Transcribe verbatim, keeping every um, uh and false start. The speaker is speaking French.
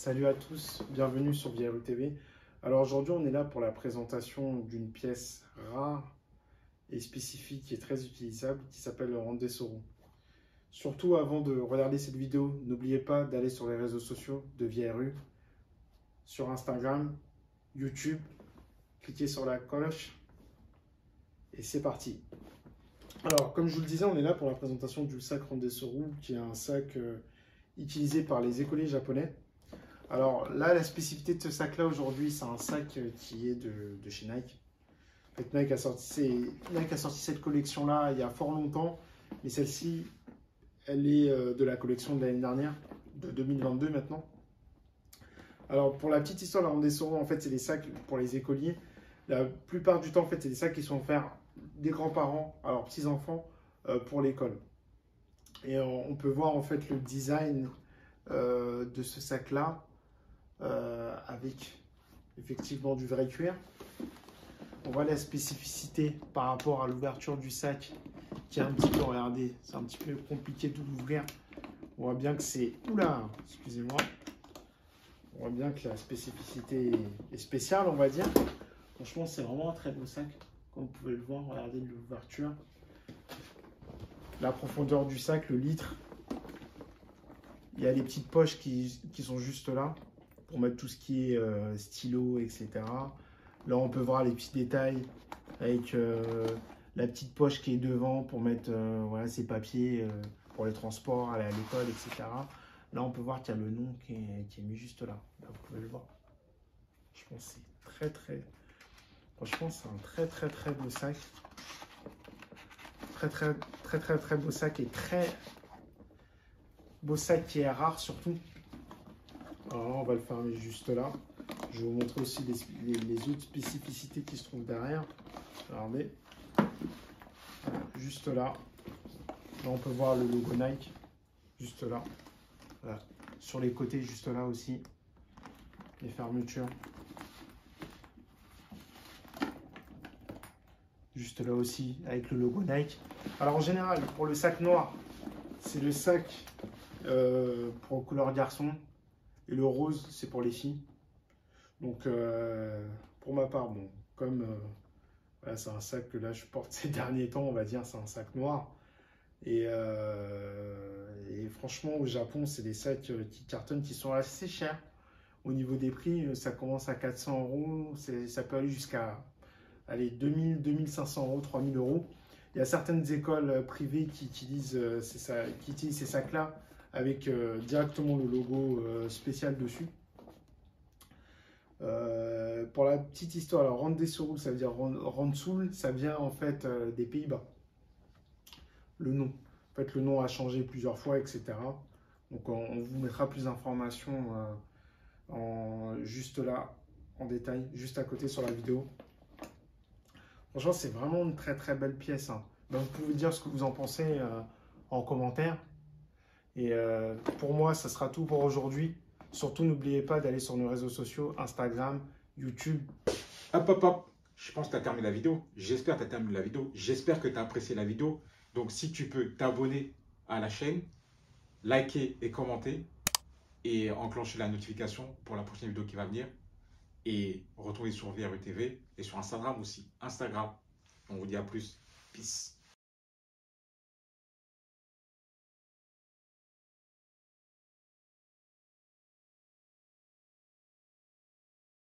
Salut à tous, bienvenue sur Vieru T V. Alors aujourd'hui on est là pour la présentation d'une pièce rare et spécifique et très utilisable qui s'appelle le Randesoro. Surtout avant de regarder cette vidéo, n'oubliez pas d'aller sur les réseaux sociaux de Vieru, sur Instagram, YouTube, cliquez sur la cloche et c'est parti. Alors comme je vous le disais, on est là pour la présentation du sac Randesoro qui est un sac euh, utilisé par les écoliers japonais. Alors là, la spécificité de ce sac-là aujourd'hui, c'est un sac qui est de, de chez Nike. En fait, Nike a sorti, Nike a sorti cette collection-là il y a fort longtemps, mais celle-ci, elle est de la collection de l'année dernière, de deux mille vingt-deux maintenant. Alors pour la petite histoire, la Randesoro, en fait, c'est des sacs pour les écoliers. La plupart du temps, en fait, c'est des sacs qui sont offerts des grands-parents à leurs petits-enfants euh, pour l'école. Et on peut voir en fait le design euh, de ce sac-là. Euh, avec effectivement du vrai cuir. On voit la spécificité par rapport à l'ouverture du sac qui est un petit peu, regardez, c'est un petit peu compliqué de l'ouvrir. On voit bien que c'est, oula, excusez-moi, on voit bien que la spécificité est spéciale, on va dire. Franchement, c'est vraiment un très beau sac, comme vous pouvez le voir, regardez l'ouverture, la profondeur du sac, le litre. Il y a les petites poches qui, qui sont juste là, pour mettre tout ce qui est euh, stylo, et cetera. Là, on peut voir les petits détails avec euh, la petite poche qui est devant pour mettre euh, voilà, ses papiers euh, pour les transports, aller à l'école, et cetera. Là, on peut voir qu'il y a le nom qui est, qui est mis juste là. Là, vous pouvez le voir. Je pense que c'est très, très... Franchement, c'est un très, très, très beau sac. Très, très, très, très, très beau sac et très beau sac qui est rare surtout. Alors, on va le fermer juste là. Je vais vous montrer aussi les, les, les autres spécificités qui se trouvent derrière. Regardez. Voilà, juste là. Là, on peut voir le logo Nike. Juste là. Voilà. Sur les côtés, juste là aussi. Les fermetures. Juste là aussi, avec le logo Nike. Alors, en général, pour le sac noir, c'est le sac euh, pour couleur garçon. Et le rose, c'est pour les filles. Donc, euh, pour ma part, bon, comme euh, voilà, c'est un sac que là je porte ces derniers temps, on va dire, c'est un sac noir. Et, euh, et franchement, au Japon, c'est des sacs qui cartonnent, qui sont assez chers. Au niveau des prix, ça commence à quatre cents euros, ça peut aller jusqu'à deux mille, deux mille cinq cents euros, trois mille euros. Il y a certaines écoles privées qui utilisent euh, ces, qui utilisent ces sacs-là avec euh, directement le logo euh, spécial dessus. Euh, pour la petite histoire, alors Randesoro, ça veut dire Randsul, ça vient en fait euh, des Pays-Bas. Le nom. En fait, le nom a changé plusieurs fois, et cetera. Donc, on, on vous mettra plus d'informations euh, en, juste là, en détail, juste à côté sur la vidéo. Franchement, c'est vraiment une très très belle pièce. Hein. Donc, vous pouvez dire ce que vous en pensez euh, en commentaire. Et euh, pour moi, ça sera tout pour aujourd'hui. Surtout, n'oubliez pas d'aller sur nos réseaux sociaux, Instagram, YouTube. Hop, hop, hop. Je pense que tu as terminé la vidéo. J'espère que tu as terminé la vidéo. J'espère que tu as apprécié la vidéo. Donc, si tu peux t'abonner à la chaîne, liker et commenter et enclencher la notification pour la prochaine vidéo qui va venir. Et retourner sur Vieru T V et sur Instagram aussi. Instagram. On vous dit à plus. Peace.